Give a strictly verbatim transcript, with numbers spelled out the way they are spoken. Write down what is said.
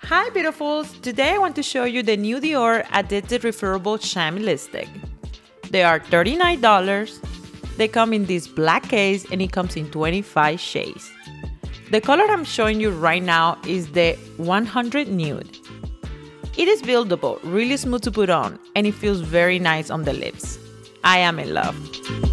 Hi beautifuls! Today I want to show you the new Dior Addict Refillable Shiny Lipstick. They are thirty-nine dollars. They come in this black case and it comes in twenty-five shades. The color I'm showing you right now is the one hundred Nude. It is buildable, really smooth to put on, and it feels very nice on the lips. I am in love.